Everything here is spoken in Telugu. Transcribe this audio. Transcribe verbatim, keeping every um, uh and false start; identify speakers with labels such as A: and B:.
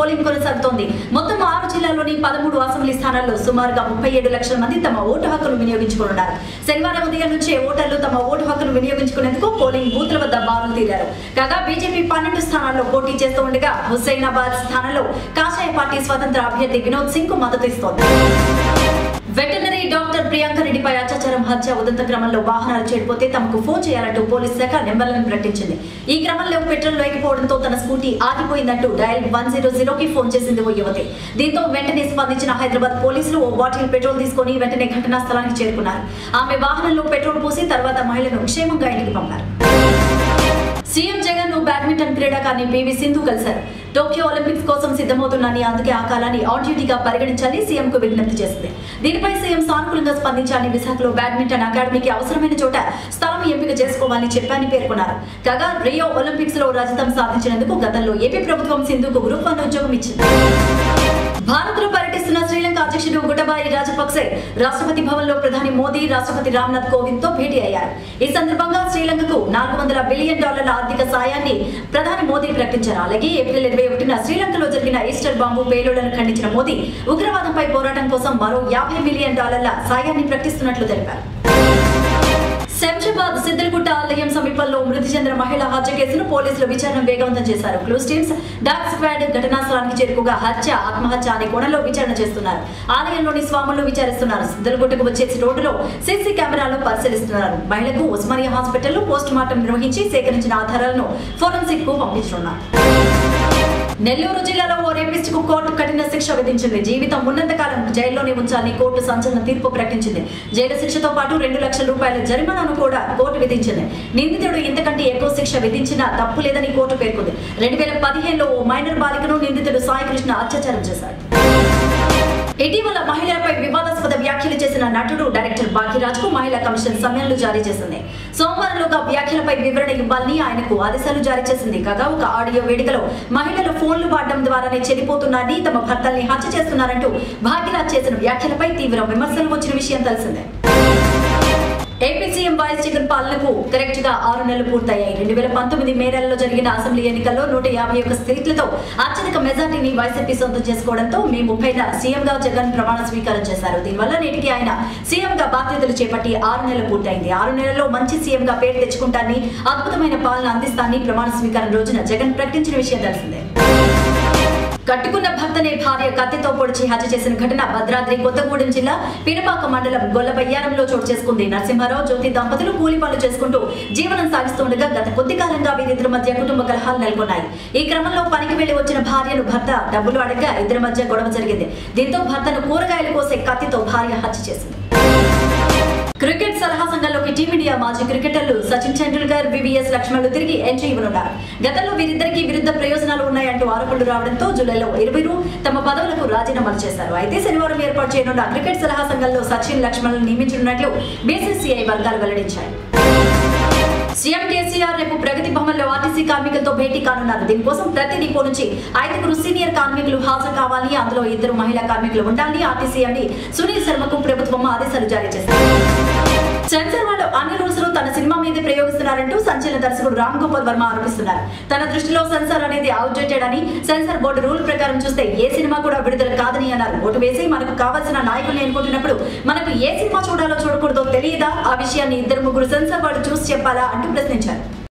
A: పోలింగ్ కొనసాగుతోంది. మొత్తం ఆరు జిల్లాల్లోని పదమూడు అసెంబ్లీ స్థానాల్లో సుమారుగా ముప్పై ఏడు లక్షల మంది తమ ఓటు హక్కును వినియోగించుకున్నారు. శనివారం ఉదయం నుంచే ఓటర్లు తమ ఓటు హక్కును వినియోగించుకునేందుకు పోలింగ్ బూత్ల వద్ద బారులు తీరారు. కాగా బీజేపీ పన్నెండు స్థానాల్లో పోటీ చేస్తూ ఉండగా హుస్సేనాబాద్ స్థానంలో కాషాయ పార్టీ స్వతంత్ర అభ్యర్థి వినోద్ సింగ్ కు మద్దతు ఇస్తోంది. వెటర్నరీ డాక్టర్ ప్రియాంక రెడ్డిపై అత్యాచారం, హత్య ఉదంత క్రమంలో వాహనాలు చెడిపోతే తమకు ఫోన్ చేయాలంటూ పోలీస్ శాఖ నెంబర్లను ప్రకటించింది. ఈ క్రమంలో పెట్రోల్ లేకపోవడంతో తన స్కూటీ ఆగిపోయిందంటూ డయల్ వన్ జీరో జీరోకి ఫోన్ చేసింది ఓ యువతి. దీంతో వెంటనే స్పందించిన హైదరాబాద్ పోలీసులు ఓ బాటిల్ పెట్రోల్ తీసుకుని వెంటనే ఘటనా స్థలానికి చేరుకున్నారు. ఆమె వాహనంలో పెట్రోల్ పోసి తర్వాత మహిళను క్షేమంగా ఇంటికి పంపారు. సీఎం జగన్ ను బ్యాడ్మింటన్ క్రీడాకారిణి పీవీ సింధు కలిశారు. టోక్యో ఒలింపిక్స్ కోసం సిద్ధమవుతున్నానని, అందుకే ఆ కాలాన్ని ఆన్ డ్యూటీగా పరిగణించాలని సీఎం కు విజ్ఞప్తి చేసింది. దీనిపై సీఎం సానుకూలంగా స్పందించాలని, విశాఖలో బ్యాడ్మింటన్ అకాడమీకి అవసరమైన చోట స్థలం ఎంపిక చేసుకోవాలని చెప్పారని పేర్కొన్నారు. కాగా రియో ఒలింపిక్స్ లో రజతం సాధించినందుకు గతంలో ఏపీ ప్రభుత్వం సింధుకు గ్రూప్ వన్ ఉద్యోగం ఇచ్చింది. భారత్ లో పర్యటిస్తున్న శ్రీలంక అధ్యక్షుడు గుటబాయి రాజపక్సే రాష్ట్రపతి భవన్ లో ప్రధాని మోదీ, రాష్ట్రపతి రామ్నాథ్ కోవింద్ తో భేటీ అయ్యారు. ఈ సందర్భంగా శ్రీలంకకు నాలుగు వందల బిలియన్ డాలర్ల ఆర్థిక సాయాన్ని ప్రధాని మోదీ ప్రకటించారు. అలాగే ఏప్రిల్ ఇరవై ఒకటిన శ్రీలంకలో జరిగిన ఈస్టర్ బాంబు పేలుళ్లను ఖండించిన మోదీ ఉగ్రవాదంపై పోరాటం కోసం మరో యాభై మిలియన్ డాలర్ల సాయాన్ని ప్రకటిస్తున్నట్లు తెలిపారు. శంషాబాద్ సిద్దిలగుట్ట ఆలయం సమీపంలో మృతి చెందిన మహిళ హత్య కేసును పోలీసులు విచారణ వేగవంతం చేశారు. క్లూస్ టీమ్స్, డాగ్ స్క్వాడ్ ఘటనా స్థలానికి చేరుకోగా హత్య, ఆత్మహత్య అనే కోణంలో విచారణ చేస్తున్నారు. ఆలయంలోని స్వాములను విచారిస్తున్నారు. సిద్దిలగుట్టకు వచ్చేసి రోడ్డులో సీసీ కెమెరాలు పరిశీలిస్తున్నారు. మహిళకు ఉస్మానియా హాస్పిటల్లో పోస్ట్ మార్టం నిర్వహించి సేకరించిన ఆధారాలను ఫోరెన్సిక్ కు పంపించనున్నారు. నెల్లూరు జిల్లాలో ఓ రేపిస్ట్ కు కోర్టు కఠిన శిక్ష విధించింది. జీవితం ఉన్నంతకాలం జైల్లోనే ఉంచాలని కోర్టు సంచలన తీర్పు ప్రకటించింది. జైలు శిక్షతో పాటు రెండు లక్షల రూపాయల జరిమానాను కూడా కోర్టు విధించింది. నిందితుడు ఇంతకంటే ఎక్కువ శిక్ష విధించినా తప్పు లేదని కోర్టు పేర్కొంది. రెండు వేల పదిహేనులో ఓ మైనర్ బాలికను నిందితుడు సాయికృష్ణ అత్యాచారం చేశాడు. ఇటీవల మహిళలపై వివాదాస్పద వ్యాఖ్యలు చేసిన నటుడు డైరెక్టర్ భాగ్యరాజ్ కు మహిళా కమిషన్ సమన్లు జారీ చేసింది. సోమవారంలోగా వ్యాఖ్యలపై వివరణ ఇవ్వాలని ఆయనకు ఆదేశాలు జారీ చేసింది. కాగా ఒక ఆడియో వేదికలో మహిళలు ఫోన్లు వాడడం ద్వారానే చెడిపోతున్నారని, తమ భర్తల్ని హత్య చేస్తున్నారంటూ భాగ్యరాజ్ చేసిన వ్యాఖ్యలపై తీవ్ర విమర్శలు వచ్చిన విషయం తెలిసిందే. ఏపీ సీఎం వైఎస్ జగన్ పాలనకు కరెక్ట్ గా ఆరు నెలలు పూర్తయ్యాయి. రెండు వేల పంతొమ్మిది మే నెలలో జరిగిన అసెంబ్లీ ఎన్నికల్లో నూట యాభై ఒక్క సీట్లతో అత్యధిక మెజార్టీని వైసీపీ సొంతం చేసుకోవడంతో మే ముప్పైన సీఎం గా జగన్ ప్రమాణ స్వీకారం చేశారు. దీనివల్ల నేటికి ఆయన సీఎం గా బాధ్యతలు చేపట్టి ఆరు నెలలు పూర్తయింది. ఆరు నెలల్లో మంచి సీఎం గా పేరు తెచ్చుకుంటానని, అద్భుతమైన పాలన అందిస్తానని ప్రమాణ స్వీకారం రోజున జగన్ ప్రకటించిన విషయం తెలిసిందే. కట్టుకున్న భర్తనే భార్య కత్తితో పొడిచి హత్య చేసిన ఘటన భద్రాద్రి కొత్తగూడెం జిల్లా పినపాక మండలం గొల్లబయ్యారంలో చోటు చేసుకుంది. నరసింహారావు, జ్యోతి దంపతులు కూలి పనులు చేసుకుంటూ జీవనం సాగిస్తుండగా గత కొద్ది కాలంగా వీరిద్దరి మధ్య కుటుంబ కలహాలు నెలకొన్నాయి. ఈ క్రమంలో పనికి వెళ్లి వచ్చిన భార్యను భర్త డబ్బులు అడగగా ఇద్దరి మధ్య గొడవ జరిగింది. దీంతో భర్తను కూరగాయలు కోసే కత్తితో భార్య హత్య చేసింది. క్రికెట్ సలహా సంఘంలోకి టీమిండియా మాజీ క్రికెటర్లు సచిన్ టెండూల్కర్, వివిఎస్ లక్ష్మణ్లు తిరిగి ఎంట్రీ ఇవ్వనున్నారు. గతంలో వీరిద్దరికీ విరుద్ధ ప్రయోజనాలు ఉన్నాయంటూ ఆరోపణలు రావడంతో జూలైలో ఇరువురు తమ పదవులకు రాజీనామాలు చేశారు. అయితే శనివారం ఏర్పాటు చేయనున్న క్రికెట్ సలహా సంఘంలో సచిన్, లక్ష్మణ్లు నియమించనున్నట్లు బీసీసీఐ వర్గాలు వెల్లడించాయి. సీఎం కేసీఆర్ రేపు ప్రగతి భవన్ లో ఆర్టీసీ కార్మికులతో భేటీ కానున్నారు. దీనికోసం ప్రతి డిపో నుంచి ఐదుగురు సీనియర్ కార్మికులు హాజరు కావాలి. అందులో ఇద్దరు మహిళా కార్మికులు ఉండాలని ఆర్టీసీ ఎండీ సునీల్ శర్మకు ప్రభుత్వం ఆదేశాలు జారీ చేసింది. సెన్సార్ వాళ్ళు అన్ని రూల్స్ ను తన సినిమా మీద ప్రయోగిస్తున్నారంటూ సంచలన దర్శకుడు రామ్ గోపాల్ వర్మ ఆరోపిస్తున్నారు. తన దృష్టిలో సెన్సార్ అనేది అవుట్డేటెడ్ అని, సెన్సార్ బోర్డు రూల్ ప్రకారం చూస్తే ఏ సినిమా కూడా విడుదల కాదని అన్నారు. ఓటు వేసి మనకు కావాల్సిన నాయకుల్ని ఎన్నుకుంటున్నప్పుడు మనకు ఏ సినిమా చూడాలో చూడకూడదో తెలియదా? ఆ విషయాన్ని ఇద్దరు ముగ్గురు సెన్సార్ వాళ్ళు చూసి చెప్పాలా అంటూ ప్రశ్నించారు.